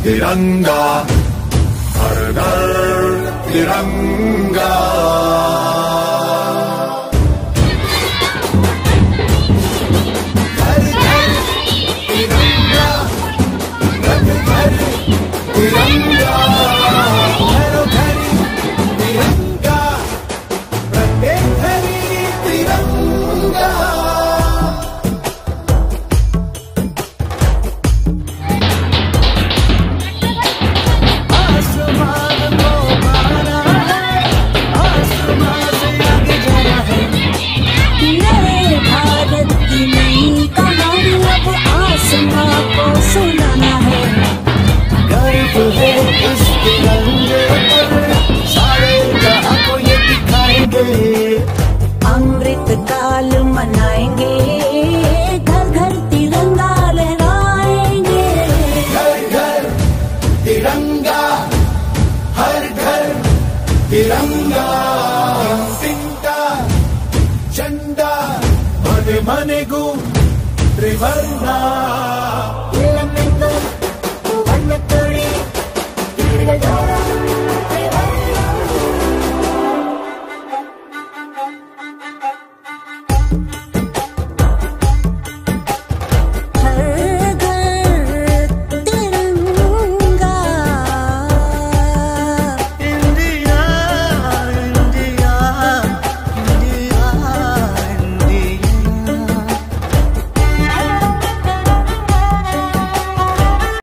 तिरंगा, हर घर तिरंगा। घर घर तिरंगा, घर घर तिरंगा, घरों घर तिरंगा, प्रत्येक घरी तिरंगा। अमृत काल मनाएंगे, घर घर तिरंगा लहराएंगे। घर घर तिरंगा, हर घर तिरंगा। तिंका झंडा मन मन गु त्रिवर्णा।